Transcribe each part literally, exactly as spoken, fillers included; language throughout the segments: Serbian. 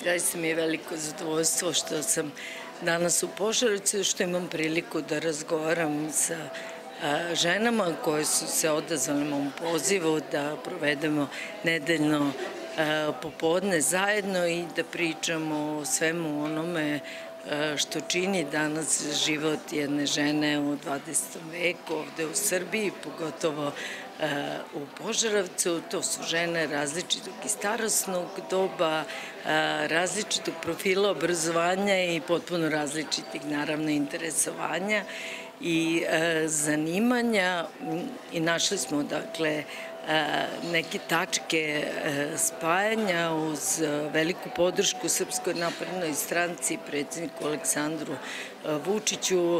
Zaista mi je veliko zadovoljstvo što sam danas u Požarevcu, što imam priliku da razgovaram sa ženama koje su se odazvale mom pozivu da provedemo nedeljno popodne zajedno i da pričamo o svemu onome što čini danas život jedne žene u dvadesetom veku ovde u Srbiji, pogotovo u Požarevcu. To su žene različitog i starosnog doba, različitog profila obrazovanja i potpuno različitih, naravno, interesovanja i zanimanja. I našli smo, dakle, neke tačke spajanja uz veliku podršku Srpskoj naprednoj stranci, predsjedniku Aleksandru Vučiću.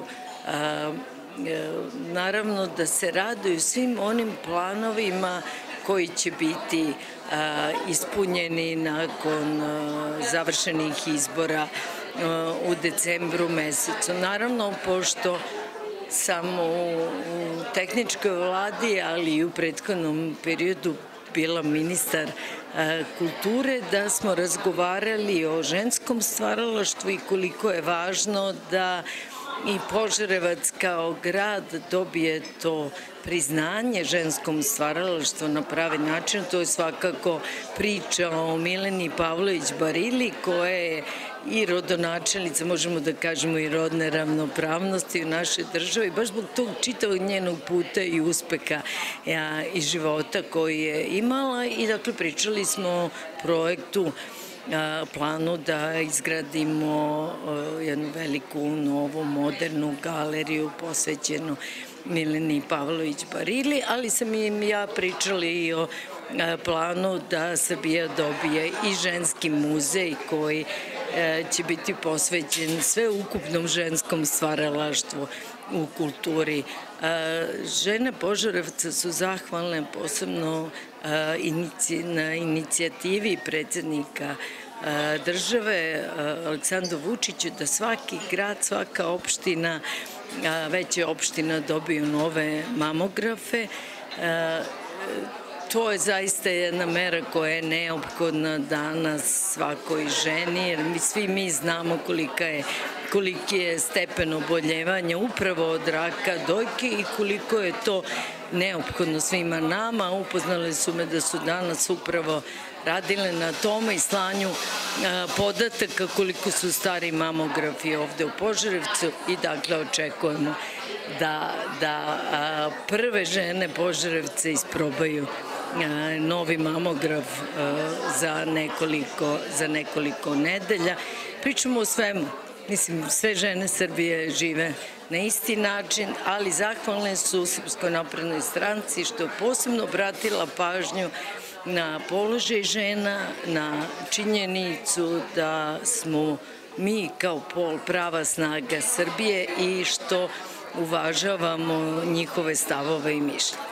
Naravno da se raduju svim onim planovima koji će biti ispunjeni nakon završenih izbora u decembru mesecu. Naravno, pošto sam u tehničkoj vladi, ali i u prethodnom periodu bila ministar kulture, da smo razgovarali o ženskom stvaralaštvu i koliko je važno da i Požarevac kao grad dobije to priznanje ženskom stvaralaštvu na pravi način. To je svakako priča o Mileni Pavlović Barili, koja je i rodonačelnica, možemo da kažemo, i rodne ravnopravnosti u našoj državi. Baš zbog tog čitavog njenog puta i uspeha i života koji je imala. I dakle, pričali smo o projektu, planu da izgradimo jednu veliku, novu, modernu galeriju posvećenu Mileni Pavlović Barili, ali sam im ja pričala i o planu da Srbija dobije i ženski muzej koji će biti posvećen sveukupnom ženskom stvaralaštvu u kulturi. Žene Požarevca su zahvalne posebno na inicijativi predsjednika države Aleksandru Vučiću da svaki grad, svaka opština, veća opština dobiju nove mamografe. To je zaista jedna mera koja je neophodna danas svakoj ženi, jer mi svi mi znamo koliki je stepen oboljevanja upravo od raka dojke i koliko je to neophodno svima nama. Upoznali su me da su danas upravo radile na tome i slanju podataka koliko su stari mamografi ovde u Požarevcu i dakle očekujemo da prve žene Požarevca isprobaju novi mamograf za nekoliko nedelja. Pričamo o svemu. Mislim, sve žene Srbije žive na isti način, ali zahvalne su Srpskoj naprednoj stranci što je posebno obratila pažnju na položaj žena, na činjenicu da smo mi kao pol prava snaga Srbije i što uvažavamo njihove stavove i mišljenje.